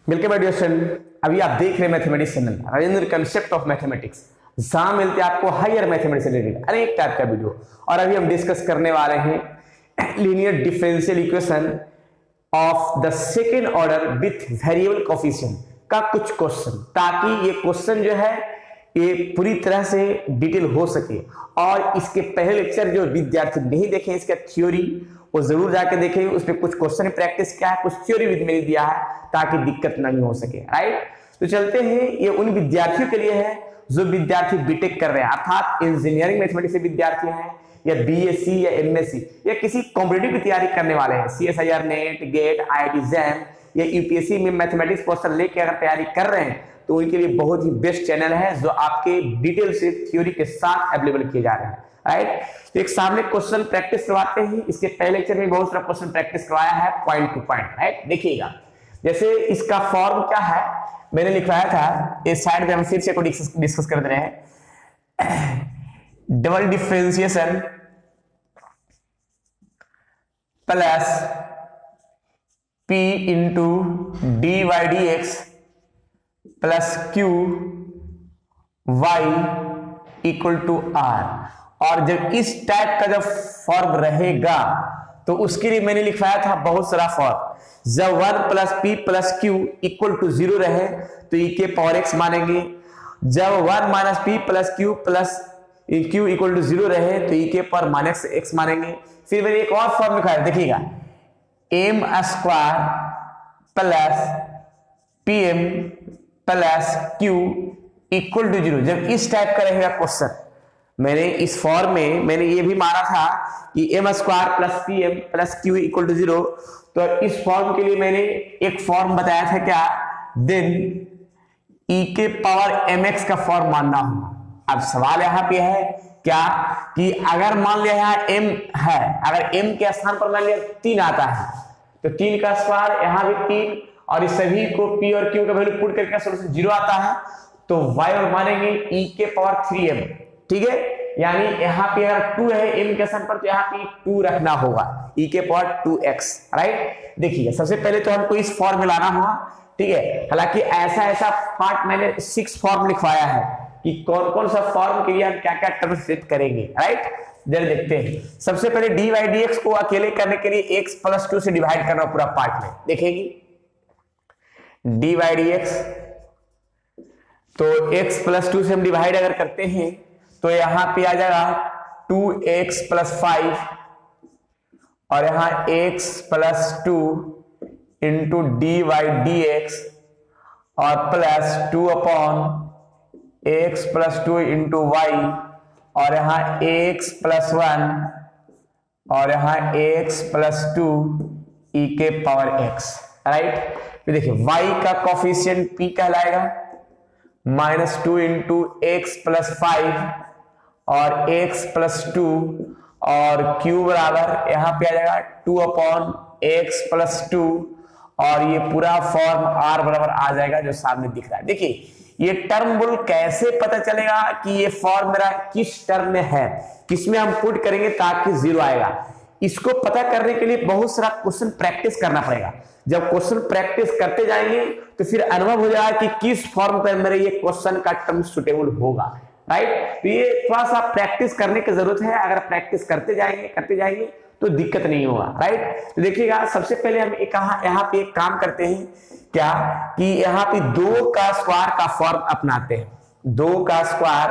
Welcome my dear student. अभी आप देख रहे हैं mathematics channel Rajendra concept of mathematics. जहां मिलते हैं आपको हायर मैथमेटिक्स से रिलेटेड अनेक टाइप का वीडियो। और अभी हम डिस्कस करने वाले हैं linear differential equation of the second order with variable coefficient का कुछ क्वेश्चन, ताकि ये क्वेश्चन जो है ये पूरी तरह से डिटेल हो सके। और इसके पहले लेक्चर जो विद्यार्थी नहीं देखे इसका थ्योरी वो जरूर जाके देखें, उस पर कुछ क्वेश्चन प्रैक्टिस किया है, कुछ थ्योरी भी मैंने दिया है ताकि दिक्कत नहीं हो सके। राइट, तो चलते हैं। ये उन विद्यार्थियों के लिए है जो विद्यार्थी बीटेक कर रहे हैं, अर्थात इंजीनियरिंग मैथमेटिक्स के विद्यार्थी हैं या बीएससी या एमएससी या किसी कॉम्पिटिटिव की तैयारी करने वाले हैं, CSIR, NET, GATE, IIT JAM या यूपीएससी में मैथमेटिक्स क्वेश्चन लेके अगर तैयारी कर रहे हैं तो उनके लिए बहुत ही बेस्ट चैनल है जो आपके डिटेल से थ्योरी के साथ अवेलेबल किए जा रहे हैं। राइट, तो एक सामने क्वेश्चन प्रैक्टिस करवाते हैं। इसके पहले लेक्चर में बहुत सारा क्वेश्चन प्रैक्टिस करवाया है पॉइंट टू पॉइंट। राइट, देखिएगा जैसे इसका फॉर्म क्या है मैंने लिखवाया था, इस साइड पे हम फिर से को डिस्कस कर रहे हैं। Double differentiation plus p into d y d x plus q y equal to r. और जब इस टाइप का जब फॉर्म रहेगा तो उसके लिए मैंने लिखवाया था बहुत सारा फॉर्म। जब 1 plus p plus q equal to 0 रहे तो ई के पावर एक्स मानेंगे। जब 1 minus p plus q equal to 0 रहे तो ई के पावर माइनस एक्स मानेंगे। फिर मैंने एक और फॉर्म लिखा है, देखिएगा, m square plus p m plus q equal to 0। जब इस टाइप का रहेगा क्वेश्चन, मैंने इस फॉर्म में मैंने ये भी माना था कि m square plus p m plus q equal to 0। तो इस फॉर्म के लिए मैंने एक फॉर्म बताया था, क्या, देन ई के पावर एम एक्स का फॉर्म मानना होगा। अब सवाल यहां पे है क्या कि अगर मान लिया यहाँ m है, अगर m के स्थान पर मान लिया 3 आता है तो 3 का स्क्वायर यहां भी 3 और इस सभी को p और q का वैल्यू पुट करके सॉल्यूशन 0 आता है तो y और मानेंगे e के पावर 3m। ठीक है, यानी यहाँ पे अगर 2 है m के स्थान पर तो यहाँ पे 2 रखना होगा, e के पावर 2x। राइट, देखिए सबसे पहले तो हमको इस फॉर्म में लाना होगा। ठीक है, हालांकि ऐसा पार्ट मैंने 6 फॉर्म लिखवाया है कि कौन कौन सा फॉर्म के लिए हम क्या क्या टर्म सेट करेंगे। राइट, जरा देखते हैं। सबसे पहले डी वाई डी एक्स को अकेले करने के लिए x प्लस 2 से डिवाइड करना पूरा पार्ट में। देखेंगे डी वाई डी एक्स, तो x प्लस 2 से हम डिवाइड अगर करते हैं तो यहां पे आ जाएगा 2x प्लस 5 और यहां x plus 2 into d y d x और plus 2 upon x plus 2 into y और यहां x प्लस 1 और यहां x प्लस 2 e के पावर x। राइट, फिर देखिए y का कोफिशिएंट p कहलाएगा -2 इंटू एक्स प्लस 5 और x प्लस 2 और q बराबर यहां पे आ जाएगा 2 अपॉन एक्स प्लस 2 और ये पूरा फॉर्म r बराबर आ जाएगा जो सामने दिख रहा है। देखिए ये टर्म बुल कैसे पता चलेगा कि ये फॉर्म मेरा किस टर्म में है, किसमें हम पुट करेंगे ताकि 0 आएगा। इसको पता करने के लिए बहुत सारा क्वेश्चन प्रैक्टिस करना पड़ेगा। जब क्वेश्चन प्रैक्टिस करते जाएंगे तो फिर अनुभव हो जाएगा कि किस फॉर्म पर मेरे ये क्वेश्चन का टर्म सुटेबल होगा। राइट, तो ये थोड़ा सा प्रैक्टिस करने की जरूरत है। अगर प्रैक्टिस करते जाएंगे तो दिक्कत नहीं होगा। राइट, तो देखिएगा सबसे पहले हम यहाँ पे एक काम करते हैं, क्या कि यहाँ पे 2 का स्क्वायर का फॉर्म अपनाते हैं। 2 का स्क्वायर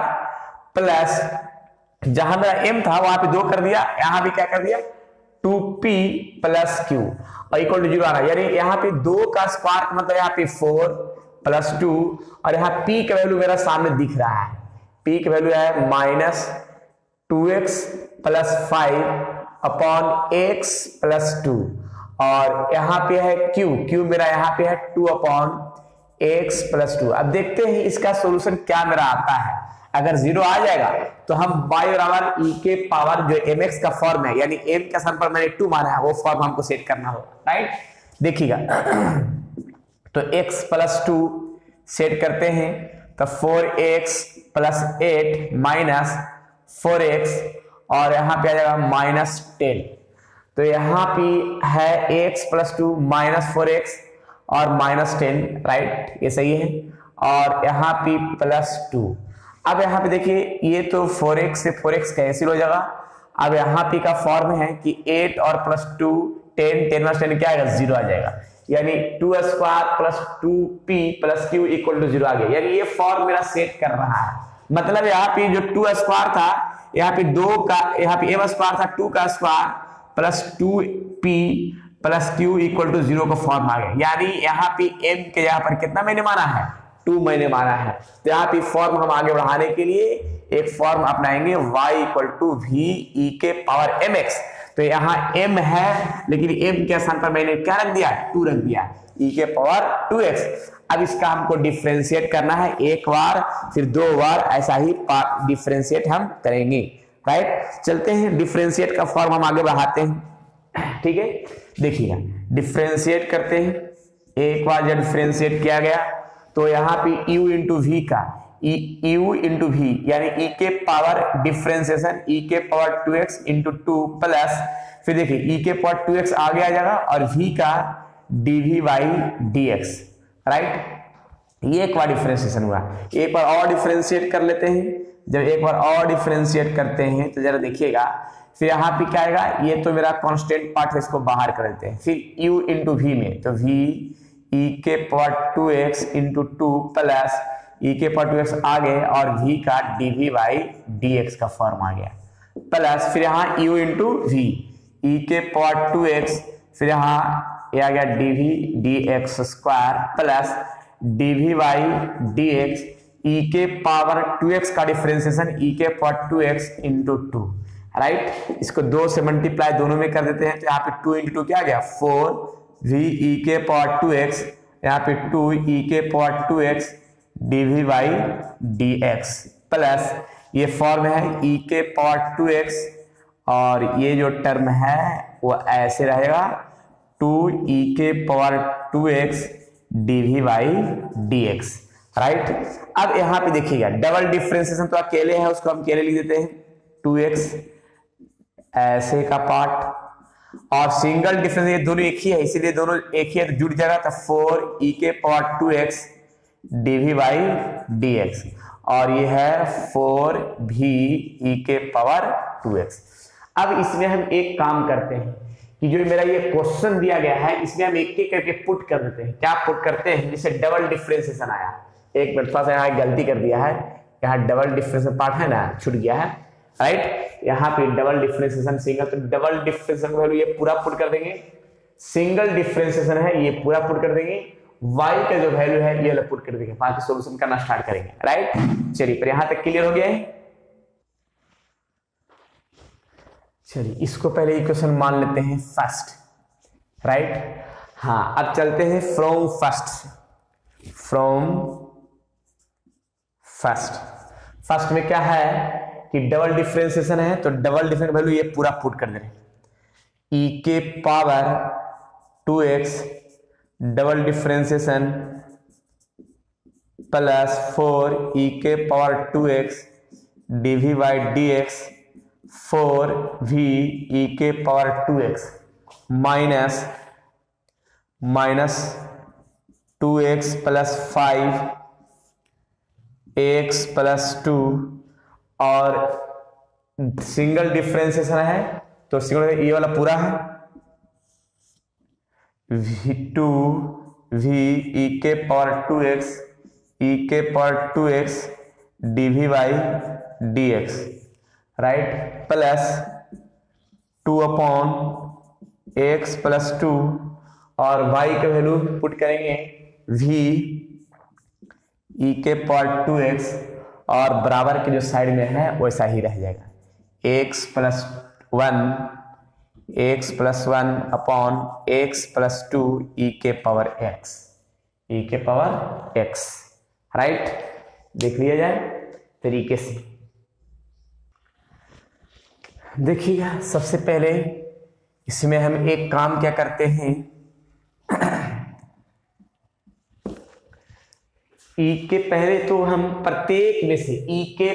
प्लस जहां मेरा m था वहां पे 2 कर दिया, यहां भी क्या कर दिया 2p प्लस q और इक्वल टू 0 आ रहा है। यानी यहाँ पे 2 का स्क्वायर का मतलब यहाँ पे 4 प्लस 2 और यहाँ p का वैल्यू मेरा सामने दिख रहा है। p का वैल्यू है -2x plus 5 upon x plus 2 और यहाँ पे है q मेरा यहाँ पे है 2 अपॉन x प्लस 2। अब देखते हैं इसका सॉल्यूशन क्या मेरा आता है। अगर 0 आ जाएगा तो हम y बराबर e के पावर जो mx का फॉर्म है, यानी m के स्थान पर मैंने 2 माना है, वो फॉर्म हमको सेट करना होगा। राइट, देखिएगा तो x प्लस 2 सेट करते हैं तो 4x प्लस 8 माइनस 4x और यहाँ पे आ जाएगा -10। तो यहाँ पे है x प्लस 2 -4x और -10, राइट, ये सही है। और यहाँ पे +2। अब यहाँ पे देखिए ये तो 4x से 4x कैंसिल हो जाएगा। अब यहाँ पे का फॉर्म है कि 8 और +2 10, 10 + 10 क्या आएगा, 0 आ जाएगा, यानी 2² + 2p + q = 0 आ गया। यानी ये फॉर्म मेरा सेट कर रहा है, मतलब यहाँ पे जो 2² था, यहाँ पे 2 का, यहाँ पे m² था 2 का स्क्वायर + 2p + q = 0 का फॉर्म आ गया। यानी यहाँ पे m के यहाँ पर कितना मैंने माना है, 2 मैंने माना है। तो यहाँ पे फॉर्म हम आगे बढ़ाने के लिए एक फॉर्म अपनाएंगे, y = v(e⁻mx)। तो यहाँ m है, लेकिन m के स्थान पर मैंने क्या रख दिया, 2 रख दिया, e⁻2x। अब इसका हमको डिफरेंशिएट करना है, एक बार फिर 2 बार, ऐसा ही डिफरेंशिएट हम करेंगे, राइट। चलते हैं, डिफरेंशिएट का फॉर्म हम आगे बढ़ाते हैं, ठीक है। देखिएगा, डिफरेंशिएट करते हैं, एक बार जब डिफरेंशिएट किया गया तो यहाँ पे u × v का u × v यानी e के पावर डिफरेंशिएशन e⁻2x × 2 प्लस, फिर देखिए e⁻2x आगे आ जाएगा और v का dv/dx, राइट। ये एक बार डिफरेंशिएशन हुआ। एक बार और डिफरेंशिएट कर लेते हैं। जब एक बार और डिफरेंशिएट करते हैं तो जरा देखिएगा, फिर यहाँ पे क्या आएगा, ये तो मेरा कांस्टेंट पार्ट है, इसको बाहर कर देते हैं। फिर u × v में तो v e⁻2x × 2 प्लस e⁻2x आ गए और v का dv/dx का फॉर्म आ गया, प्लस फिर यहाँ u × v e⁻2x, फिर यहाँ ये आ गया dv/dx² प्लस dv/dx e⁻2x का डिफरेंशिएशन e⁻2x × 2, राइट। इसको 2 से मल्टीप्लाई दोनों में कर देते हैं, तो यहाँ पे 2 × 2 क्या आ गया, 4v e⁻2x, यहाँ पे 2 e⁻2x dv/dx प्लस ये फॉर्म है e⁻2x और ये जो टर्म है वो ऐसे रहेगा 2 e⁻2x dv/dx, राइट। अब यहाँ पे देखिएगा, डबल डिफरेंशिएशन तो अकेले है, उसको हम अकेले लिख देते हैं, 2x ऐसे का पार्ट, और सिंगल डिफरेंस ये दोनों एक ही है, इसीलिए दोनों एक ही है तो जुड़ जाएगा, तो 4 e⁻2x dv/dx और ये है 4v e⁻2x। अब इसमें हम एक काम करते हैं कि जो मेरा ये क्वेश्चन दिया गया है इसमें हम एक एक करके पुट कर देते हैं। क्या पुट करते हैं, जिससे डबल डिफरेंशिएशन आया। एक मिनट, थोड़ा सा यहाँ गलती कर दिया है, यहाँ डबल डिफरेंशिएशन पार्ट है ना, छूट गया है, राइट। यहाँ पे डबल डिफरेंशिएशन सिंगल, तो डबल डिफरेंशिएशन वैल्यू ये पूरा पुट कर देंगे, सिंगल डिफरेंशिएशन है ये पूरा पुट कर देंगे, y का जो वैल्यू है ये वाला पुट कर देंगे, बाकी सॉल्यूशन करना स्टार्ट करेंगे, राइट। चलिए, पर यहां तक क्लियर हो गया है। चलिए, इसको पहले इक्वेशन मान लेते हैं फर्स्ट, राइट। हाँ, अब चलते हैं फ्रॉम फर्स्ट में क्या है कि डबल डिफरेंशिएशन है, तो डबल डिफरेंस वैल्यू ये पूरा पुट कर दे रहे हैं, e⁻2x double differentiation plus 4 e⁻2x dv/dx 4v e⁻2x minus 2x + 5x + 2 और सिंगल डिफरेंशिएशन है तो सिंगल ये वाला पूरा है 2v e⁻2x dv/dx, right, plus 2/x + 2 और y का वैल्यू पुट करेंगे v e⁻2x और बराबर के जो साइड में है वैसा ही रह जाएगा, x + 1 upon x + 2 e⁻x, right. देख लिया जाए तरीके से। देखिएगा, सबसे पहले इसमें हम एक काम क्या करते हैं, e के पहले तो हम प्रत्येक में से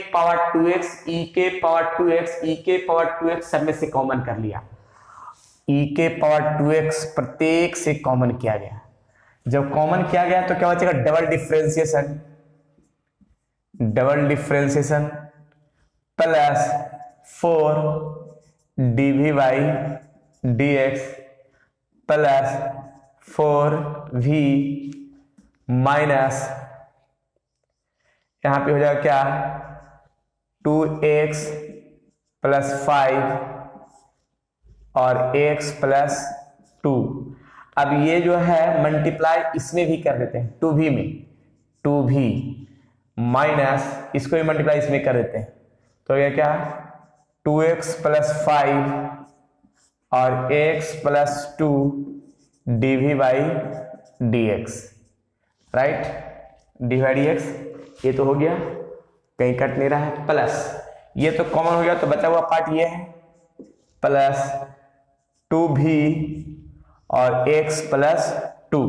e⁻2x सब में से कॉमन कर लिया, e⁻2x प्रत्येक से कॉमन किया गया, जब कॉमन किया गया तो क्या बचेगा, double differentiation plus 4 dv by dx plus 4v minus यहां पे हो जाएगा क्या 2x प्लस 5 और x प्लस 2। अब ये जो है मल्टीप्लाई इसमें भी कर देते हैं 2v में, 2v माइनस इसको भी मल्टीप्लाई इसमें कर देते हैं तो ये क्या 2x प्लस 5 और x plus 2 dv by dx, right, dv by dx ये तो हो गया, कहीं कट नहीं रहा है, प्लस ये तो कॉमन हो गया तो बचा हुआ पार्ट ये है प्लस 2v और x प्लस 2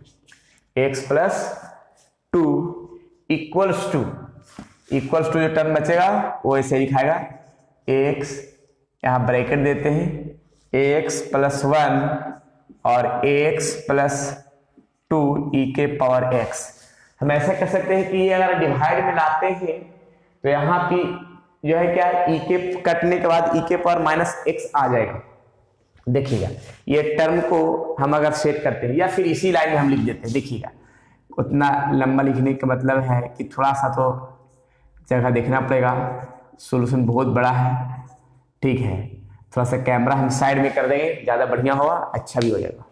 इक्वल्स टू जो टर्म बचेगा वो ऐसे लिखाएगा x, यहाँ ब्रैकेट देते हैं x प्लस 1 और x प्लस 2 e के पावर x। हम ऐसा कर सकते हैं कि ये अगर डिवाइड में लाते हैं तो यहाँ पे जो है क्या e के कटने के बाद e के पावर माइनस x आ जाएगा। देखिएगा ये टर्म को हम अगर सेट करते हैं या फिर इसी लाइन में हम लिख देते हैं, देखिएगा उतना लंबा लिखने का मतलब है कि थोड़ा सा तो जगह देखना पड़ेगा, सॉल्यूशन बहुत बड़ा है, ठीक है। थोड़ा सा कैमरा हम साइड में कर देंगे, ज्यादा बढ़िया होगा, अच्छा भी हो जाएगा।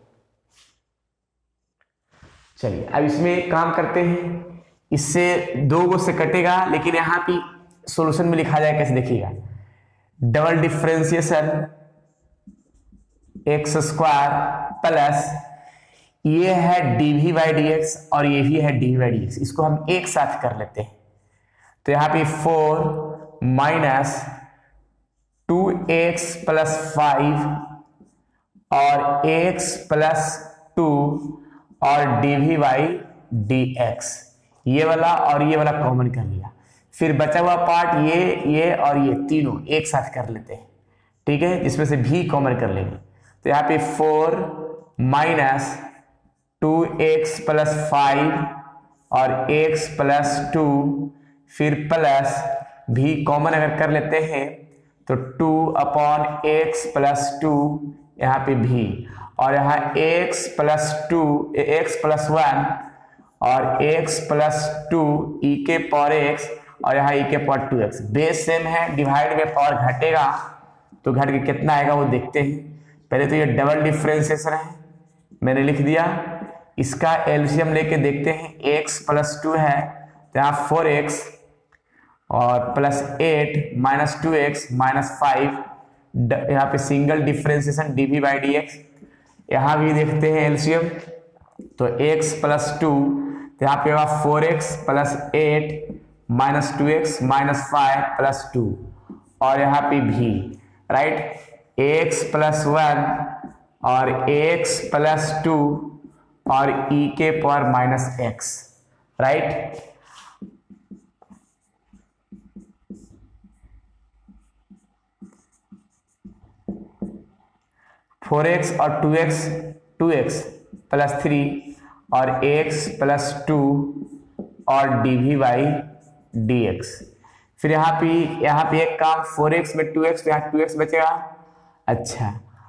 चलिए अब इसमें काम करते हैं, इससे 2 गो से कटेगा लेकिन यहाँ पे सॉल्यूशन में लिखा जाए कैसे, देखिएगा double differentiation x square plus ये है dv बाई dx और ये भी है dv बाई dx, इसको हम एक साथ कर लेते हैं तो यहाँ पे 4 माइनस 2x प्लस 5 और x प्लस 2 और dv बाई dx, ये वाला और ये वाला कॉमन कर लिया, फिर बचा हुआ पार्ट ये और ये तीनों एक साथ कर लेते हैं, ठीक है, इसमें से भी कॉमन कर लेंगे तो यहाँ पे 4 माइनस 2x प्लस 5 और x प्लस 2 फिर प्लस भी कॉमन अगर कर लेते हैं तो 2 अपॉन x प्लस 2 यहाँ पे भी और यहाँ x प्लस 1 और x प्लस 2 e के पावर x और यहाँ e के पावर 2x, बेस सेम है, डिवाइड में पावर घटेगा तो घट के कितना आएगा वो देखते हैं। पहले तो ये डबल डिफरेंशिएशन है, मैंने लिख दिया, इसका एलसीएम लेके देखते हैं, x प्लस 2 है तो यहाँ 4x और प्लस 8 माइनस 2x माइनस 5, यहाँ पे single differentiation dv by dx, यहाँ भी देखते हैं एलसीएम तो x प्लस 2 तो यहाँ पे होगा 4x plus 8 minus 2x minus 5 plus 2 और यहाँ पे भी, राइट, x प्लस 1 और x प्लस 2 और e के power minus x, right. Four x और 2x प्लस 3 और x प्लस 2 और dv बाई dx, फिर यहाँ पे एक काम 4x में 2x तो यहाँ 2x बचेगा, अच्छा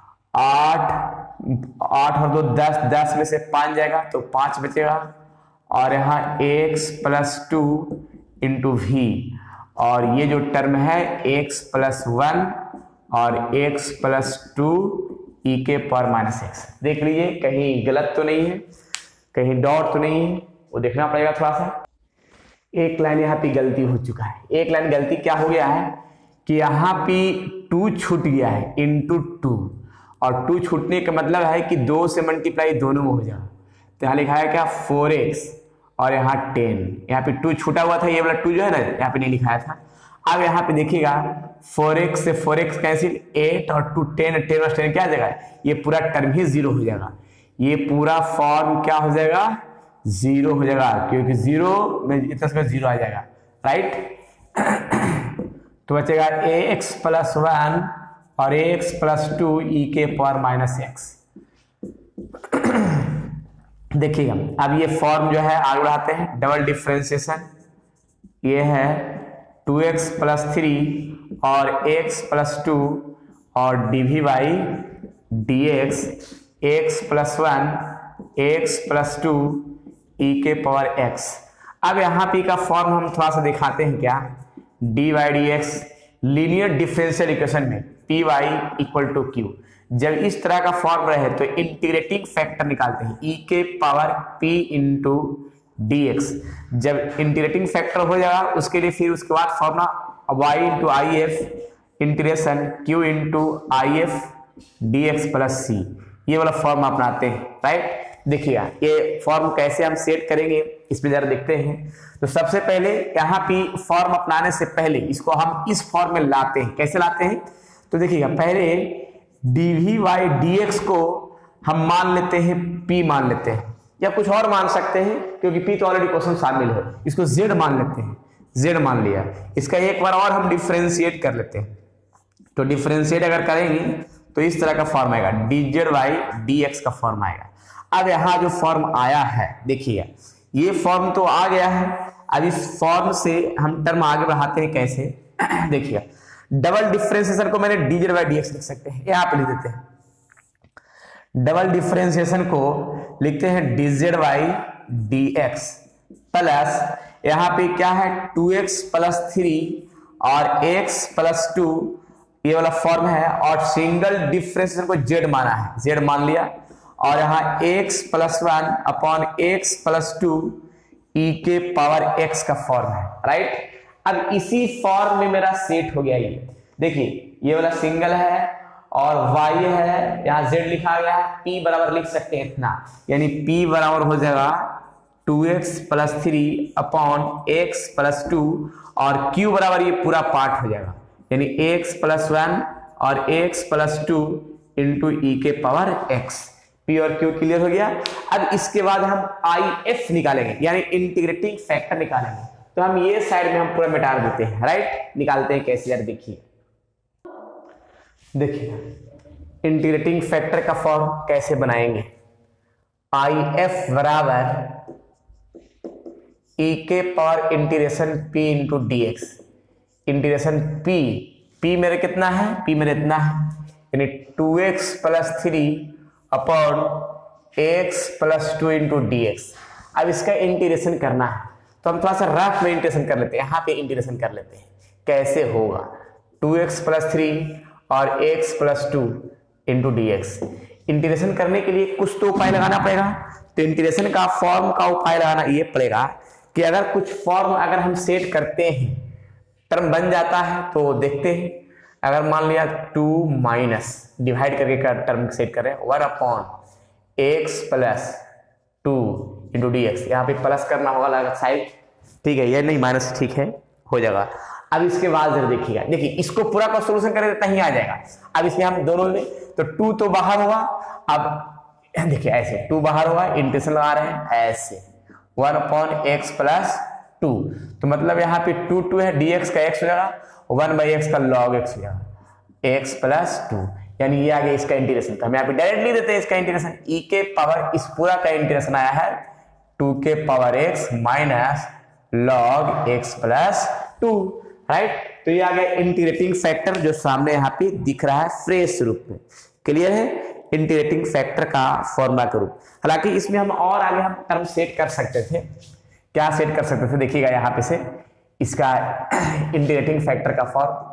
8 और 2 10 में से 5 जाएगा तो 5 बचेगा और यहाँ x प्लस 2 इंटू v और ये जो टर्म है x प्लस 1 और x प्लस 2 e के पावर माइनस x। देख लीजिए कहीं गलत तो नहीं है, कहीं डॉट तो नहीं है, वो देखना पड़ेगा थोड़ा सा। एक लाइन यहाँ पे गलती हो चुका है, एक लाइन गलती क्या हो गया है कि यहाँ पे 2 छूट गया है इंटू 2 और 2 छूटने का मतलब है कि 2 से मल्टीप्लाई दोनों में हो जाएगा तो यहाँ लिखा है क्या 4x और यहाँ 10, यहाँ पे 2 छूटा हुआ था, ये वाला 2 जो है ना यहाँ पे नहीं लिखाया था। अब यहाँ पे देखिएगा 4x से 4x कैंसिल, 8 और 2 10 और 10 क्या आ जाएगा, ये पूरा टर्म ही 0 हो जाएगा, ये पूरा फॉर्म क्या हो जाएगा 0 हो जाएगा क्योंकि 0 में इतना समय 0 आ जाएगा, राइट। तो बचेगा ax प्लस 1 और ax प्लस 2 e के पावर माइनस x। देखिएगा अब ये फॉर्म जो है आगे बढ़ाते हैं, डबल डिफरेंशिएशन, ये है 2x प्लस 3 और x प्लस 2 और dv by dx x plus 1 x plus 2 e के पावर x। अब यहाँ p का फॉर्म हम थोड़ा सा दिखाते हैं क्या, dy dx linear differential equation में py इक्वल टू q, जब इस तरह का फॉर्म रहे तो इंटीग्रेटिंग फैक्टर निकालते हैं e के पावर p इंटू dx। जब इंटीग्रेटिंग फैक्टर हो जाएगा उसके लिए फिर उसके बाद formula y into I F integration q into I F d x plus c, ये वाला फॉर्म अपनाते हैं, राइट। देखिएगा ये फॉर्म कैसे हम सेट करेंगे इसमें जरा देखते हैं। तो सबसे पहले यहाँ पे फॉर्म अपनाने से पहले इसको हम इस फॉर्म में लाते हैं, कैसे लाते हैं तो देखिएगा पहले dv बाई dx को हम मान लेते हैं p मान लेते हैं, या कुछ और मान सकते हैं क्योंकि p तो ऑलरेडी क्वेश्चन शामिल है, इसको z मान लेते हैं, z मान लिया। इसका एक बार और हम डिफरेंशिएट कर लेते हैं, तो डिफरेंशिएट अगर करेंगे तो इस तरह का फॉर्म आएगा dz बाई dx का फॉर्म आएगा। अब यहाँ जो फॉर्म आया है देखिए ये फॉर्म तो आ गया है, अब इस फॉर्म से हम टर्म आगे बढ़ाते हैं कैसे देखिए डबल डिफरेंशिएशन को मैंने dz बाई dx लिख सकते हैं, यहाँ पे लिख देते हैं डबल डिफरेंशिएशन को लिखते हैं dz बाई dx प्लस यहाँ पे क्या है 2x प्लस 3 और x प्लस 2, ये वाला फॉर्म है, और सिंगल डिफरेंशिएशन को z माना है, z मान लिया, और यहाँ x plus 1 upon x plus 2 e के पावर x का फॉर्म है, राइट। अब इसी फॉर्म में मेरा सेट हो गया ये, देखिए ये वाला सिंगल है और y है, यहाँ z लिखा गया है, p बराबर लिख सकते हैं इतना, यानी p बराबर हो जाएगा 2x plus 3 upon x plus 2 और q बराबर ये पूरा पार्ट हो जाएगा, यानी x प्लस 1 और x प्लस 2 इंटू ई के पावर x। p और q क्लियर हो गया। अब इसके बाद हम IF निकालेंगे यानी इंटीग्रेटिंग फैक्टर निकालेंगे, तो हम ये साइड में हम पूरा मिटा देते हैं, राइट। निकालते हैं कैसे यार, देखिए इंटीग्रेटिंग फैक्टर का फॉर्म कैसे बनाएंगे, IF बराबर e के power integration p into dx, integration p मेरे कितना है, p मेरे इतना है, यानी 2x plus 3 upon x plus 2 into dx। अब इसका इंटीग्रेशन करना है तो हम थोड़ा सा रफ में इंटीग्रेशन कर लेते हैं, यहाँ पे इंटीग्रेशन कर लेते हैं, कैसे होगा 2x प्लस 3 और x plus 2 into dx। Integration करने के लिए कुछ तो उपाय लगाना पड़ेगा, तो इंटीग्रेशन का फॉर्म का उपाय लगाना ये पड़ेगा कि अगर कुछ फॉर्म अगर हम सेट करते हैं टर्म बन जाता है तो देखते हैं, अगर मान लिया 2 माइनस डिवाइड करके का टर्म सेट कर रहे हैं 1 upon x plus 2 into d x, यहाँ पे प्लस करना होगा साइड, ठीक है, ये नहीं माइनस, ठीक है हो जाएगा। अब इसके बाद जरा देखिएगा, देखिए इसको पूरा का सोल्यूशन करें तो ही आ जाएगा। अब इसमें हम दोनों में तो 2 तो बाहर होगा, अब देखिए ऐसे 2 बाहर होगा, इंटीग्रेशन लगा रहे हैं ऐसे 1 अपॉन x प्लस 2, तो मतलब यहाँ पे 2 है, dx का x हो जाएगा, 1 बाई x का log x हो जाएगा, x प्लस 2, यानी ये आ गया इसका इंटीग्रेशन। तो हम यहाँ पे डायरेक्टली देते हैं इसका इंटीग्रेशन, e के पावर इस पूरा का इंटीग्रेशन आया है 2 के power x minus log x plus 2, right. तो ये आ गया इंटीग्रेटिंग फैक्टर जो सामने यहाँ पे दिख रहा है फ्रेश रूप में, क्लियर है, इंटीग्रेटिंग फैक्टर का फॉर्मूला के रूप। हालांकि इसमें हम और आगे हम टर्म सेट कर सकते थे, क्या सेट कर सकते थे देखिएगा यहाँ पे से इसका इंटीग्रेटिंग फैक्टर का फॉर्म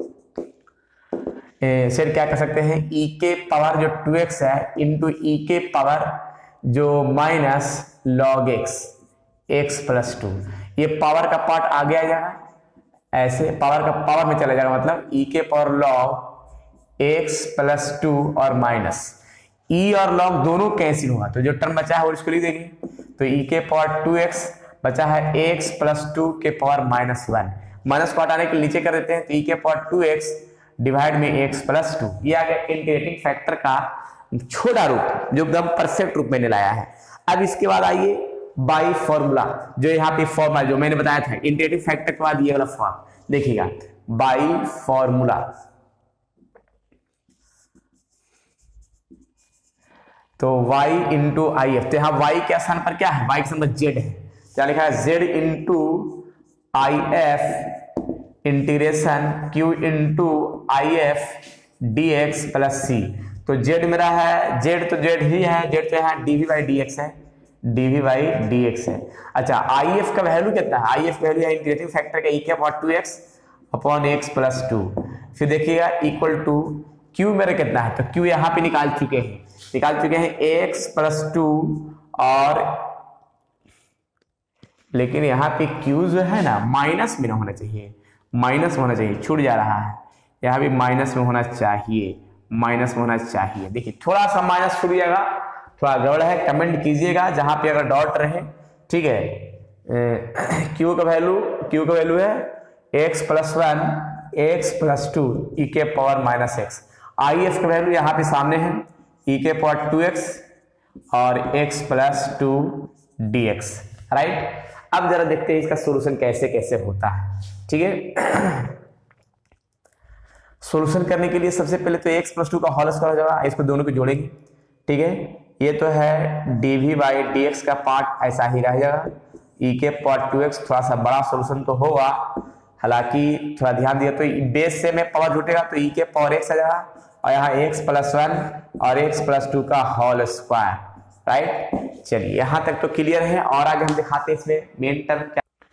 सेट क्या कर सकते हैं, e के पावर जो 2x है इंटू e के पावर जो माइनस log x प्लस 2, ये पावर का पार्ट आगे आ जाएगा, ऐसे पावर का पावर में चला जाएगा, मतलब e के पावर log x प्लस 2 और माइनस e और log दोनों कैंसिल होगा, तो जो टर्म बचा है वो इसको लिख देंगे, तो e के पावर 2x बचा है x प्लस 2 के पावर माइनस 1, माइनस को हटाने के नीचे कर देते हैं, तो e के पावर 2x डिवाइड में x प्लस 2, ये आ गया इंटीग्रेटिंग फैक्टर का छोटा रूप जो एकदम परफेक्ट रूप में लाया है। अब इसके बाद आइए बाई फॉर्मूला, जो यहाँ पे फॉर्मूला जो मैंने बताया था इंटीग्रेटिंग फैक्टर के बाद ये वाला फॉर्म देखिएगा, बाई फॉर्मूला। तो y इंटू आई एफ, तो यहाँ y के स्थान पर क्या है, y के स्थान पर z है, क्या लिखा है z into I F integration q into I F d x plus c. तो z मेरा है, z तो z ही है, z तो यहाँ dv बाई डी एक्स है, dv बाई डी एक्स है। अच्छा आई एफ का वैल्यू कितना है, आई एफ का वैल्यू है इंटीग्रेटिंग फैक्टर का e के power 2x upon x plus 2। फिर देखिएगा इक्वल टू q मेरा कितना है, तो q यहाँ पे निकाल चुके हैं x प्लस 2, और लेकिन यहाँ पे q जो है ना माइनस में ना होना चाहिए, माइनस में होना चाहिए, छूट जा रहा है, यहाँ भी माइनस में होना चाहिए, माइनस में होना चाहिए। देखिए थोड़ा सा माइनस छूट जाएगा, थोड़ा गड़बड़ है, कमेंट कीजिएगा जहां पे अगर डॉट रहे, ठीक है। q का वैल्यू है x plus 1 x plus 2 e के power minus x। I F का वैल्यू यहाँ पे सामने है e के पावर 2x और x प्लस 2 dx, राइट। अब जरा देखते हैं इसका सोल्यूशन कैसे कैसे होता है, ठीक है। सोल्यूशन करने के लिए सबसे पहले तो x प्लस 2 का होल स्क्वायर हो जाएगा, इसको दोनों को जोड़ेंगे, ठीक है। ये तो है dv बाई dx का पार्ट ऐसा ही रह जाएगा, e के पावर 2x, थोड़ा सा बड़ा सोल्यूशन तो होगा, हालांकि थोड़ा ध्यान दिया तो बेस से में पावर जुटेगा तो e के पावर x आ जाएगा, और यहाँ x प्लस 1 और x प्लस 2 का होल स्क्वायर, राइट। चलिए यहाँ तक तो क्लियर है, और आगे हम दिखाते हैं इसमें मेन टर्म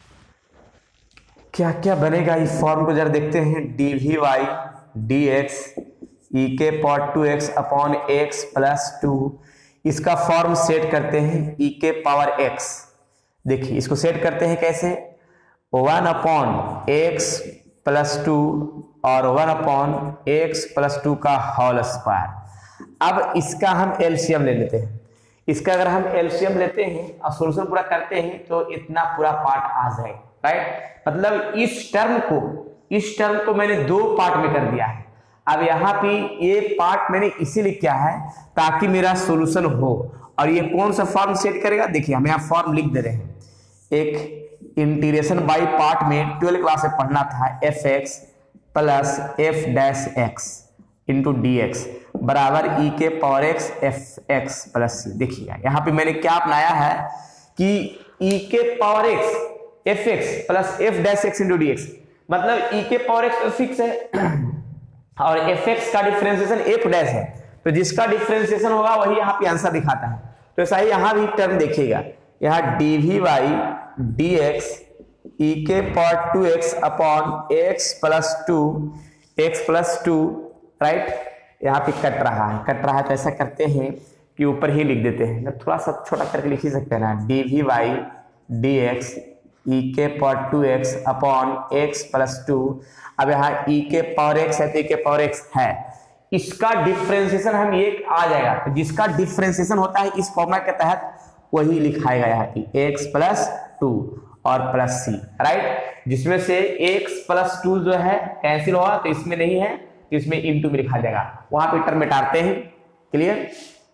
क्या क्या बनेगा। इस फॉर्म को जरा देखते हैं, dv बाई dx e के power 2x upon x plus 2, इसका फॉर्म सेट करते हैं e के पावर x। देखिए इसको सेट करते हैं कैसे, 1 अपॉन x प्लस 2 और 1 अपॉन x प्लस 2 का होल स्क्वायर। अब इसका हम एलसीएम ले लेते हैं, इसका अगर हम एलसीएम लेते हैं और सोल्यूशन पूरा करते हैं तो इतना पूरा पार्ट आ जाएगा, राइट। मतलब इस टर्म को मैंने दो पार्ट में कर दिया है। अब यहाँ पे ये पार्ट मैंने इसीलिए किया है ताकि मेरा सॉल्यूशन हो, और ये कौन सा फॉर्म सेट करेगा, देखिए हम यहाँ फॉर्म लिख दे रहे हैं। एक इंटीग्रेशन बाय पार्ट में 12 क्लास में पढ़ना था, f x plus f dash x into d x बराबर ई के power x f x plus c. देखिए यहाँ पे मैंने क्या अपनाया है कि ई के power x f x plus f dash x into d x, मतलब ई के पावर एक्स तो फिक्स है और एफ एक्स का डिफरेंशिएशन एफ डैश है, तो जिसका डिफरेंशिएशन होगा वही यहाँ पे आंसर दिखाता है। तो ऐसा ही यहाँ भी टर्म देखिएगा, यहाँ d v by d x e के power 2x upon x plus 2 right. यहाँ पे कट रहा है तो ऐसा करते हैं कि ऊपर ही लिख देते हैं, थोड़ा सा छोटा करके लिख ही सकते हैं ना, d v by d x e के power 2x upon x plus 2। अब यहाँ ई के पावर एक्स है तो ई के पावर एक्स है, इसका डिफरेंशिएशन हम ये आ जाएगा, तो जिसका डिफरेंशिएशन होता है इस फॉर्मूला के तहत वही लिखाएगा यहाँ पे एक्स प्लस 2 और प्लस सी, राइट। जिसमें से एक्स प्लस 2 जो है कैंसिल होगा तो इसमें नहीं है, तो इसमें इंटू में लिखा जाएगा, वहां पे टर्म मिटाते हैं। क्लियर।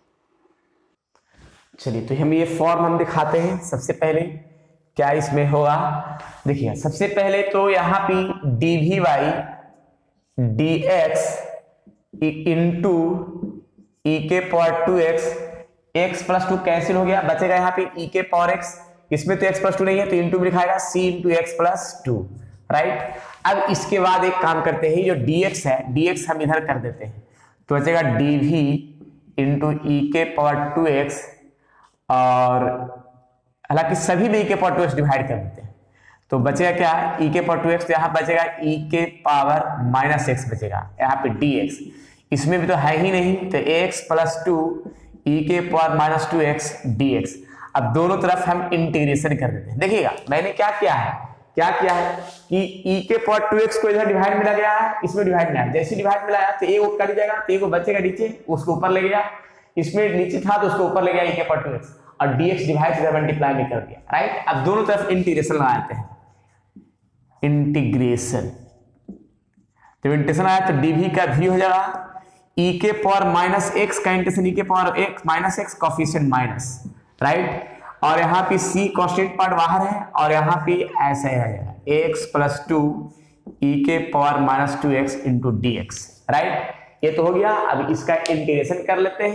चलिए तो हम ये फॉर्म हम दिखाते हैं। सबसे पहले क्या इसमें होगा, देखिए सबसे पहले तो यहाँ पे d v by d x into e के power 2x, x plus 2 cancel हो गया, बचेगा यहाँ पे ई के पावर एक्स, इसमें तो एक्स प्लस 2 नहीं है तो इंटू में लिखाएगा c into x plus 2, right. अब इसके बाद एक काम करते हैं, जो dx है dx हम इधर कर देते हैं, तो बचेगा dv इंटू ई के पावर 2x, और हालांकि सभी में ई के पावर 2x डिवाइड कर देते हैं, तो बचेगा क्या e के पावर 2x, तो यहाँ बचेगा e के पावर माइनस एक्स बचेगा, यहाँ पे dx, इसमें भी तो है ही नहीं, तो x प्लस 2 e के पावर माइनस 2x dx। अब दोनों तरफ हम इंटीग्रेशन कर देते हैं। देखिएगा मैंने क्या किया है कि e के पावर 2x को इधर डिवाइड मिला गया है, इसमें डिवाइड मिला है, जैसे डिवाइड मिलाया तो ए कट जाएगा, तो ए को बचेगा नीचे, उसको ऊपर ले गया, इसमें नीचे था तो उसको ऊपर ले गया e के पावर 2x, और dx डिवाइड से मल्टीप्लाई में कर दिया, राइट। अब दोनों तरफ इंटीग्रेशन लगाते हैं, इंटीग्रेशन, तो इंटीग्रेशन आया तो dv का v हो जाएगा e के पावर माइनस एक्स का इंटीग्रेशन e के power x minus x coefficient minus, right. और यहाँ पे c कांस्टेंट पार्ट बाहर है, और यहाँ पे ऐसा है x प्लस 2 e के power minus 2x into d x, right. ये तो हो गया। अब इसका इंटीग्रेशन कर लेते हैं,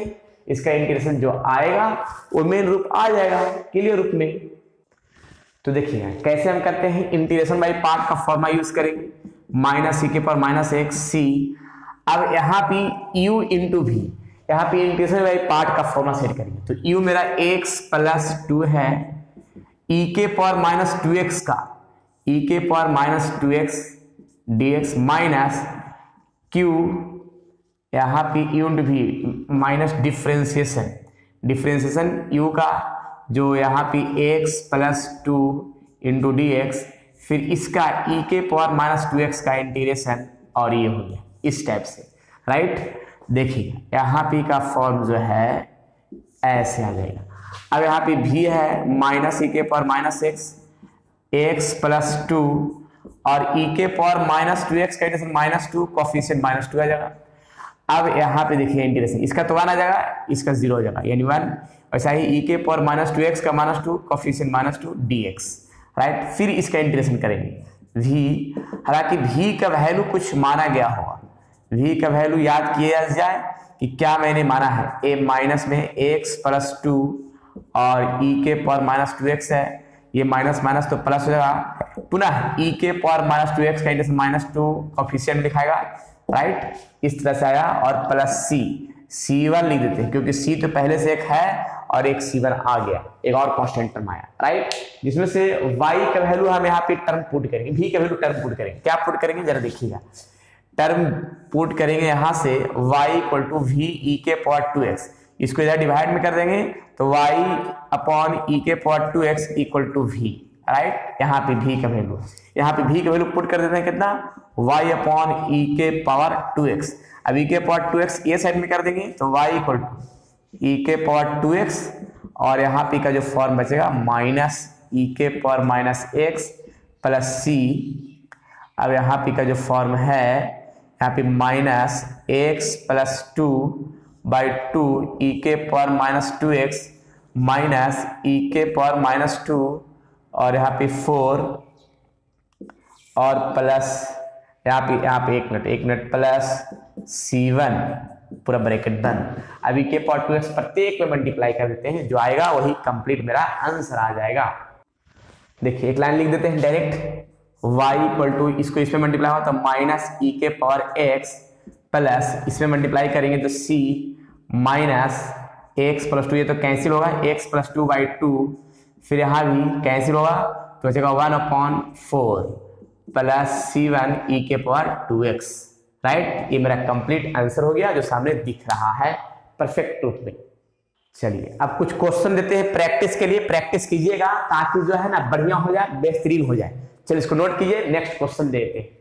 इसका इंटीग्रेशन जो आएगा वो मेन रूप आ जाएगा क्लियर रूप में। तो देखिए कैसे हम करते हैं, इंटीग्रेशन बाई पार्ट का फॉर्मा यूज करेंगे, माइनस सी के पावर माइनस एक सी। अब यहाँ पे u इंटू भी, यहाँ पे इंटीग्रेशन बाई पार्ट का फॉर्मा सेट करेंगे। तो u मेरा x प्लस 2 है, e के पावर माइनस 2x का e के power minus 2x dx minus q, यहाँ पे u इंटू भी माइनस डिफ्रेंसिएशन u का जो यहाँ पे x plus 2 into d x, फिर इसका e के पावर माइनस 2x का इंटीग्रेशन, और ये हो गया इस टाइप से, राइट। देखिए यहाँ पे का फॉर्म जो है ऐसे आ जाएगा। अब यहाँ पे भी है माइनस e के पावर माइनस x प्लस 2 और e के पावर माइनस 2x का इंटीग्रेशन माइनस 2, कोफिशिएंट माइनस 2 आ जाएगा। अब यहाँ पे देखिए इंटीग्रेशन, इसका तो 1 आ जाएगा, इसका 0 हो जाएगा, यानी 1। वैसा ही e के पावर माइनस 2x का minus 2, coefficient minus 2 dx, right. फिर इसका इंटीग्रेशन करेंगे v, हालांकि v का वैल्यू कुछ माना गया होगा, v का वैल्यू याद किया जाए कि क्या मैंने माना है, a माइनस में x प्लस 2 और e के पावर माइनस 2x है, ये माइनस माइनस तो प्लस हो जाएगा, पुनः e के पावर माइनस 2x का इंटीग्रेशन माइनस 2 कोफिशिएंट लिखाएगा, राइट। इस तरह से आया, और प्लस c1 लिख देते हैं क्योंकि c तो पहले से एक है और एक c1 आ गया, एक और कांस्टेंट टर्म आया, राइट। जिसमें से y का वैल्यू हम यहाँ पे टर्म पुट करेंगे, v का वैल्यू टर्म पुट करेंगे। क्या पुट करेंगे जरा देखिएगा, टर्म पुट करेंगे यहाँ से y equal to v e के पावर 2x, इसको इधर डिवाइड में कर देंगे तो y अपॉन e के power 2x equal to v, right. यहाँ पे v का वैल्यू, यहाँ पे v का वैल्यू पुट कर देते हैं कितना, y अपॉन e के पावर 2x। अब e के पावर 2x ये साइड में कर देंगे तो y इक्वल टू e के पावर 2x, और यहाँ पे का जो फॉर्म बचेगा माइनस e के power minus x plus c। अब यहाँ पे का जो फॉर्म है, यहाँ पे minus x plus 2 by 2 e के power minus 2x minus e के पावर माइनस 2, और यहाँ पे 4 और प्लस यहाँ पे एक मिनट प्लस c1 पूरा ब्रैकेट बंद। अब e के पावर 2x प्रत्येक में मल्टीप्लाई कर देते हैं, जो आएगा वही कंप्लीट मेरा आंसर आ जाएगा। देखिए एक लाइन लिख देते हैं डायरेक्ट, y इक्वल टू, इसको इसमें मल्टीप्लाई हो तो माइनस e के पावर x प्लस इसमें मल्टीप्लाई करेंगे तो c माइनस x प्लस 2, ये तो कैंसिल होगा, x प्लस 2 बाई 2, फिर यहाँ भी कैंसिल होगा तो बचेगा 1/4 प्लस c1 e के पावर 2x, राइट। ये मेरा कंप्लीट आंसर हो गया जो सामने दिख रहा है परफेक्ट रूप में। चलिए अब कुछ क्वेश्चन देते हैं प्रैक्टिस के लिए, प्रैक्टिस कीजिएगा ताकि जो है ना बढ़िया हो जाए, बेहतरीन हो जाए। चलिए इसको नोट कीजिए, नेक्स्ट क्वेश्चन देते हैं।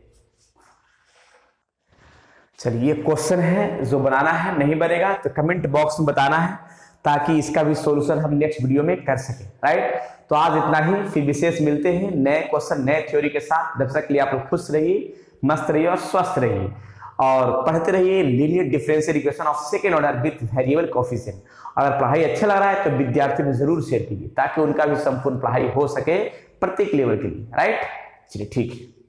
चलिए ये क्वेश्चन है, जो बनाना है नहीं बनेगा तो कमेंट बॉक्स में बताना है ताकि इसका भी सॉल्यूशन हम नेक्स्ट वीडियो में कर सके, राइट। तो आज इतना ही, फिर विशेष मिलते हैं नए क्वेश्चन नए थ्योरी के साथ। जब तक के लिए आप लोग खुश रहिए, मस्त रहिए और स्वस्थ रहिए, और पढ़ते रहिए linear differential equation of second order with variable coefficient. अगर पढ़ाई अच्छा लग रहा है तो विद्यार्थियों में जरूर शेयर कीजिए ताकि उनका भी संपूर्ण पढ़ाई हो सके प्रत्येक लेवल के लिए, राइट। चलिए ठीक है।